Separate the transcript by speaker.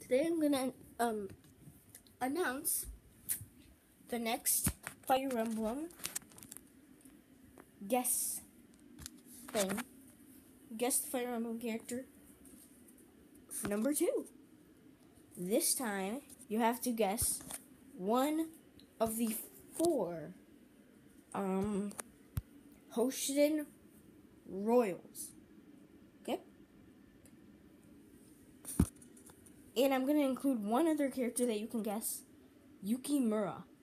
Speaker 1: today I'm gonna announce the next Fire Emblem guest Fire Emblem character number 2. This time you have to guess one of the 4 Hoshin Royals. Okay? And I'm gonna include one other character that you can guess, Yukimura.